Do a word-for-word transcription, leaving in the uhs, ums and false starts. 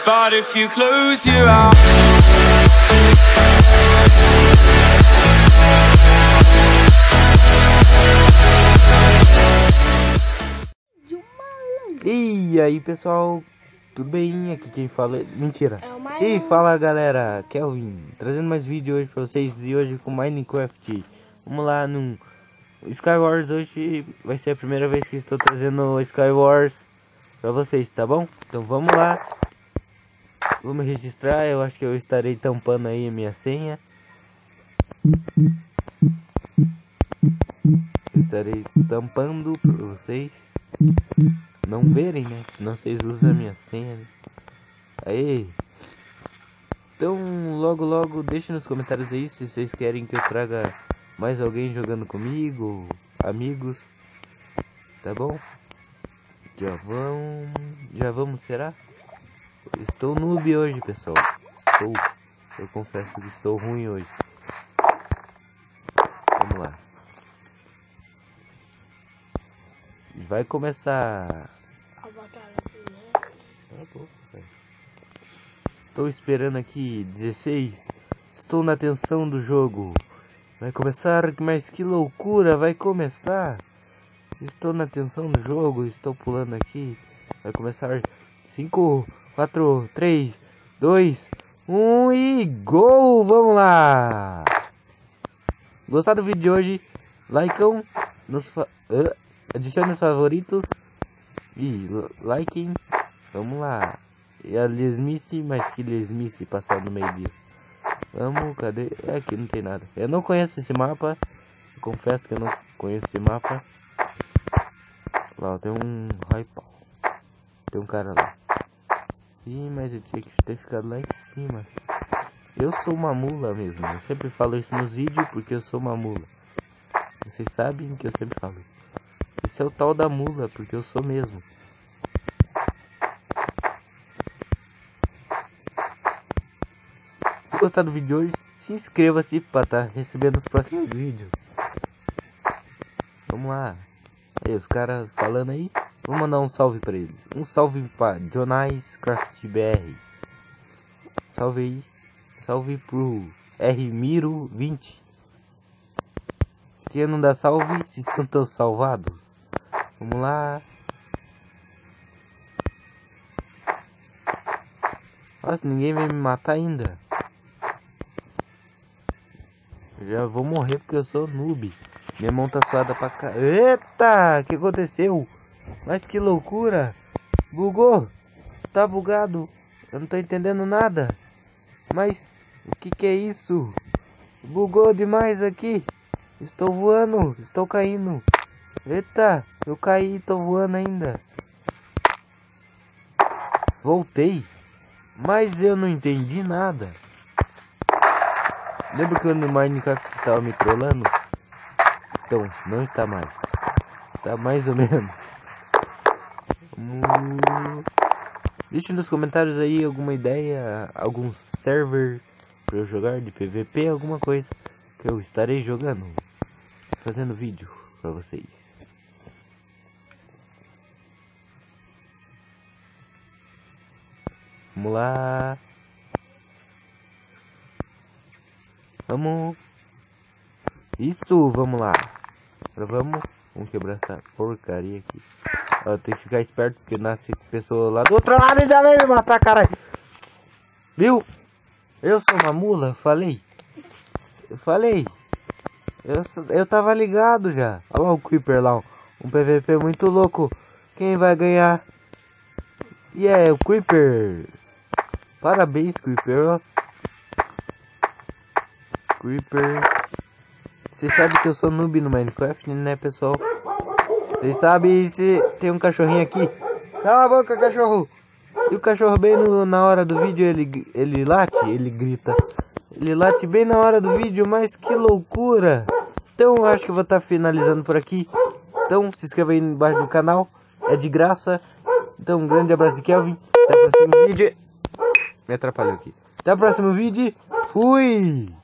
But if you close your eyes, e aí pessoal, tudo bem? Aqui quem fala é... Mentira. E fala galera, Kelvin, trazendo mais vídeo hoje pra vocês. E hoje com Minecraft. Vamos lá no Skywars. Hoje vai ser a primeira vez que estou trazendo Skywars pra vocês, tá bom? Então vamos lá. Vamos registrar, eu acho que eu estarei tampando aí a minha senha. Eu estarei tampando pra vocês não verem, né? Senão vocês usam a minha senha, né? Aí. Então, logo logo, deixe nos comentários aí se vocês querem que eu traga mais alguém jogando comigo, amigos. Tá bom? Já vamos... Já vamos, será? Estou noob hoje, pessoal. Estou... Eu confesso que estou ruim hoje. Vamos lá. Vai começar... Estou esperando aqui, dezesseis. Estou na tensão do jogo. Vai começar, mas que loucura, vai começar. Estou na tensão do jogo, estou pulando aqui. Vai começar. cinco, quatro, três, dois, um e gol! Vamos lá! Gostaram do vídeo de hoje? Likeão, nos fa uh, adicione os favoritos e likem. Vamos lá. E a lesmice, mas que lesmice passar no meio disso. Vamos, cadê? É, aqui não tem nada. Eu não conheço esse mapa. Eu confesso que eu não conheço esse mapa. Lá tem um raipau. Tem um cara lá. Ih, mas eu tinha que ter ficado lá em cima. Eu sou uma mula mesmo. Eu sempre falo isso nos vídeos porque eu sou uma mula. Vocês sabem que eu sempre falo. Esse é o tal da mula, porque eu sou mesmo. Se gostar do vídeo hoje, se inscreva-se para estar recebendo os próximos vídeos. Vamos lá. Aí os caras falando aí. Vou mandar um salve para eles. Um salve para Jonais Craft B R. Salve aí. Salve pro R Miro vinte. Quem não dá salve, se estão todos salvados. Vamos lá. Nossa, ninguém vai me matar ainda. Eu já vou morrer porque eu sou noob. Minha mão tá suada pra cá. Eita, o que aconteceu? Mas que loucura. Bugou. Tá bugado. Eu não tô entendendo nada. Mas o que que é isso? Bugou demais aqui. Estou voando. Estou caindo. Eita, eu caí e tô voando ainda. Voltei. Mas eu não entendi nada. Lembra que eu no Minecraft estava me trollando? Então, não está mais. Está mais ou menos. Hum... Deixe nos comentários aí alguma ideia, algum server para eu jogar de P V P, alguma coisa que eu estarei jogando, fazendo vídeo para vocês. Vamos lá. Vamos. Isso, vamos lá. Agora vamos. Vamos quebrar essa porcaria aqui. Ó, tem que ficar esperto porque nasce pessoa lá do outro lado e já vem me matar, caralho. Viu? Eu sou uma mula, falei. Eu falei. Eu, eu tava ligado já. Olha lá o Creeper lá. Um P V P muito louco. Quem vai ganhar? E yeah, é o Creeper. Parabéns, Creeper, ó. Creeper. Vocês sabem que eu sou noob no Minecraft, né, pessoal? Vocês sabem se tem um cachorrinho aqui. Cala a boca, cachorro. E o cachorro bem no, na hora do vídeo, ele, ele late, ele grita. Ele late bem na hora do vídeo, mas que loucura. Então eu acho que eu vou estar finalizando por aqui. Então se inscreva aí embaixo do canal. É de graça. Então um grande abraço de Kelvin. Até o próximo vídeo. Me atrapalhou aqui. Até o próximo vídeo. Fui!